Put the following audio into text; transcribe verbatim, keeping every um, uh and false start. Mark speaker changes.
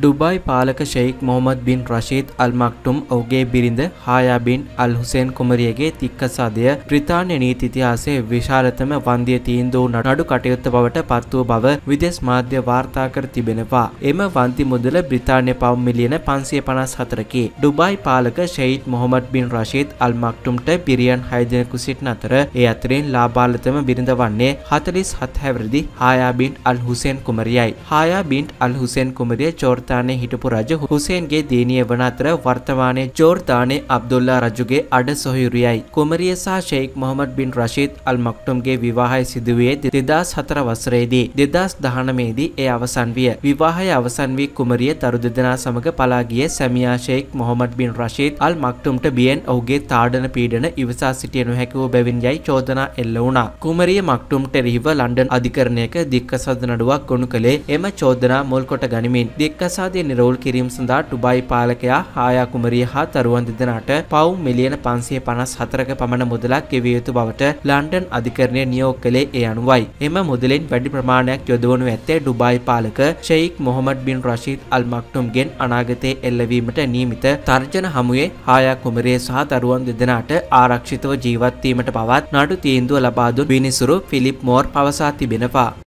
Speaker 1: Dubai පාලක ෂෙයික් මොහමඩ් බින් රෂීද් අල් මක්ටුම් ඔහුගේ බිරිඳ හායා බින් අල් හුසේන් කුමරියගේ තික්කසාදය බ්‍රිතාන්‍ය නීති ඉතිහාසයේ විශාලතම වන්දිය තීන්දුව නඩු කටයුත්ත බවට පත් වූ බව විදේශ මාධ්‍ය වාර්තා කර තිබෙනවා. එම වන්දි මුදල බ්‍රිතාන්‍ය පවුම් මිලියන පන්සිය පනස් හතරකි. ඩුබායි පාලක ෂෙයික් මොහමඩ් බින් රෂීද් අල් මක්ටුම්ට පිරියන් හය දෙනෙකු සිටින අතර ඒ අතරින් ලාබාලතම බිරිඳ වන්නේ හතළිස් හත හැවිරිදි හායා බින් අල් හුසේන් කුමරියයි. හායා බින් අල් හුසේන් කුමරිය ජෝර්දානයේ හිටපු රජ හුසේන්ගේ දියණිය වන අතර වර්තමානයේ ජෝර්දානයේ අබ්දුල්ලා රජුගේ අඩ සොහොයුරියයි. කුමරිය සහ ෂෙයික් මොහමඩ් බින් රෂීද් අල් මක්ටුම්ගේ විවාහය සිදු වූයේ දෙදාස් හතර වසරේදී. දෙදාස් දහනවය දී එය අවසන් විය. විවාහය අවසන් වී කුමරිය දරු දෙදෙනා සමග පලා ගියේ සැමියා ෂෙයික් මොහමඩ් බින් රෂීද් අල් මක්ටුම්ට බියෙන් ඔහුගේ තාඩන පීඩන ඉවසා සිටිය නොහැකි වූ බැවින් යයි චෝදනා එල්ල වුණා. කුමරිය මක්ටුම්ට එරෙහිව ලන්ඩන් අධිකරණයක දික්කසාද නඩුවක් ගොනු කළේ එම චෝදනා මුල් කොට ගනිමින්. දික්කසාදය නිරවුල් කිරීම සඳහා ඩුබායි පාලකයා හායා කුමරිය හා දරුවන් දෙදෙනාට පවුම් මිලියන පන්සිය පනස් හතරක පමණ මුදලක් ගෙවිය යුතු බවට ලන්ඩන් අධිකරණය නියෝග කළේ ඒ අනුවයි. එම මුදලෙන් වැඩි ප්‍රමාණයක් යොදවනු ඇත්තේ ඩුබායි පාලක ෂෙයික් මොහමඩ් බින් රෂීද් අල් මක්ටුම්ගෙන් අනාගතයේ එල්ලවීමට නියමිත තර්ජන හමුවේ හායා කුමරිය සහ දරුවන් දෙදෙනාට ආරක්ෂිතව ජීවත් වීමට පවත් නඩු තීන්දුව ලබා දුන් විනිසුරු ෆිලිප් මෝර් පවසා තිබෙනවා.